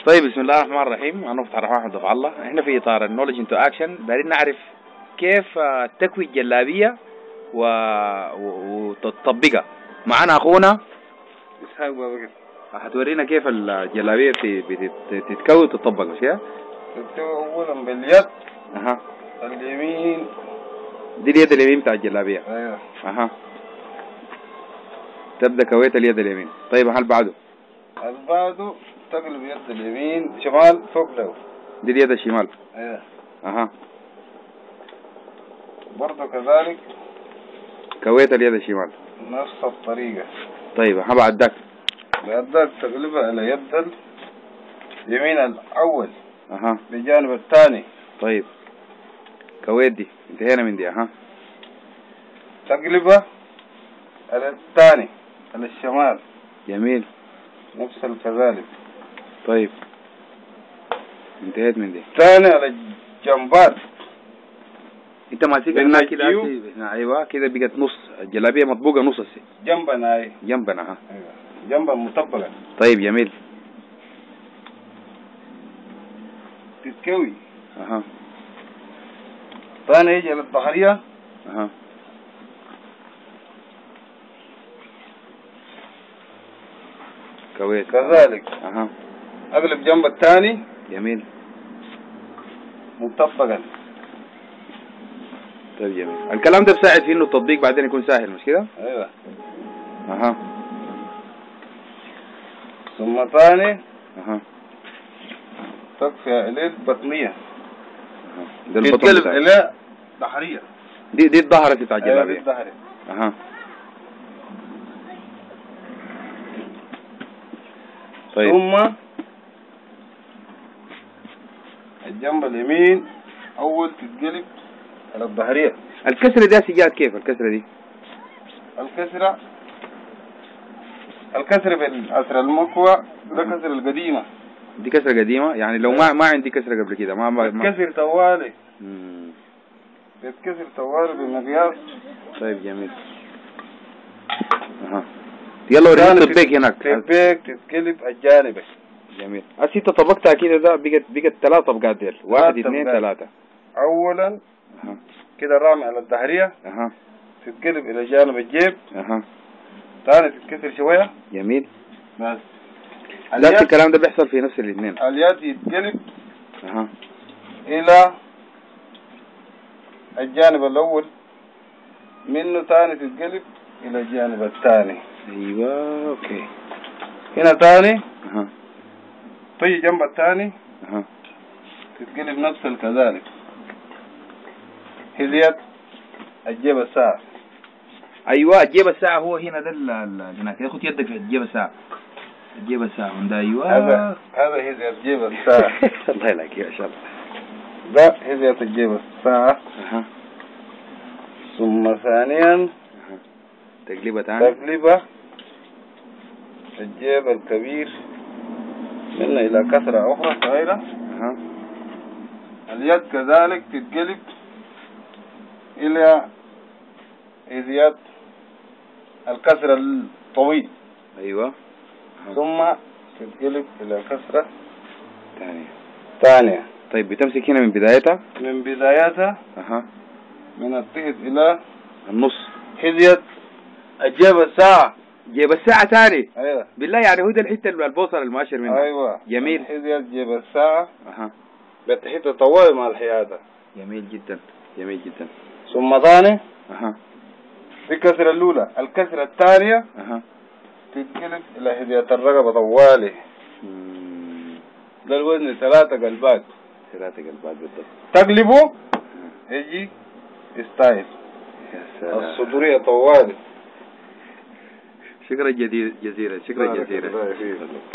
طيب بسم الله الرحمن الرحيم. أنا مفتح الرحمن أحمد الله. إحنا في إطار النولج انتو أكشن دايرين نعرف كيف تكوي الجلابية وتطبقها. معنا أخونا إسحاق بابكر هتورينا كيف الجلابية بتتكوي وتطبق، مش كده؟ تكتب أولا باليد أها اليمين. دي اليد اليمين بتاع الجلابية. أيوه. أها تبدأ كويت اليد اليمين. طيب هل بعده؟ بعده تقلب يد اليمين شمال فوق له. دي اليد الشمال. أيوه. أها برضه كذلك كويت اليد الشمال نفس الطريقة. طيب ها بعد ذاك بعد تقلبها على يد اليمين الأول. أها بجانب الثاني. طيب كويت دي انتهينا من دي. أها تقلبها على الثاني على الشمال. جميل. نفس الكذلك. طيب انتهيت من دي. الثاني على الجنبات. انت ماسكها كده. ايوه كده بقت نص الجلابيه مطبوقه نص السي جنبنا. اي جنبنا. ها ايوه جنبها مطبقه. طيب جميل. تتكوي. اها ثاني يجي على الظهريه. اها كويس كذلك. اها اقلب جنب الثاني. جميل مطبقا. طيب جميل. الكلام ده بيساعد في انه التطبيق بعدين يكون سهل، مش كده؟ ايوه. اها ثم ثاني اها تكفي الى البطنيه. ده البطن تتقلب الى ظهريه. دي الظهر بتاع الجلابيه. ايوه الظهر. اها طيب. ثم الجنب اليمين اول تتقلب على الظهريه. الكسرة دي جات كيف الكسرة دي؟ الكسرة بالعصر المكوى ده كسر القديمة. دي كسرة قديمة يعني لو ما عندي كسرة قبل كده ما كسر طوالي. بيتكسر طوالي بالمقياس. طيب جميل. اها يلا وريني التطبيق هناك. تطبيق تتقلب الجانب. جميل. هسه انت طبقتها كده ده بقت 3 طبقات ديل. 1 2 3. اولا كده رامي على الظهرية. اها تتقلب الى جانب الجيب. اها ثاني تتكسر شوية. جميل. بس نفس الكلام ده بيحصل في نفس الاثنين. اليد يتقلب اها الى الجانب الاول منه. ثاني تتقلب الى الجانب الثاني. ايوه اوكي. هنا ثاني اها تيجي جنب الثاني. اها تتقلب نفس الكذلك. هذيت الجيب الساعة. ايوه الجيب الساعة هو هنا ده هناك. ياخد يدك في الجيب الساعة. الجيب الساعة ده. ايوه هذا هذيت الجيب الساعة. الله يلاقيك يا شاء الله. ده هذيت الجيب الساعة. اها ثم ثانيا تقلبة ثانية. تقلبة الجيب الكبير منه إلى كسرة أخرى صغيرة. اها اليد كذلك تتقلب إلى إزياد الكسرة الطويل. أيوة. ثم تتقلب إلى كسرة ثانية. طيب بتمسك هنا من بدايتها. أها من التحت إلى النص. حذية الجيب الساعة. جيب الساعة ثاني. أيوة بالله يعني هو ده الحتة البوصلة المؤشر منها. أيوة جميل. حذية جيب الساعة. أها بتحت طوال مع الحيادة. جميل جدا جميل جدا. ثم ثاني أها في الكسرة الأولى. الكسرة الثانية أها تتقلب إلى حذية الرقبة طوالي. ده الوزن 3 قلبات. 3 قلبات بالضبط. تقلبه يجي ستايل. يا سلام. الصدورية طوالي. شكرا جزيلا. شكرا جزيلا.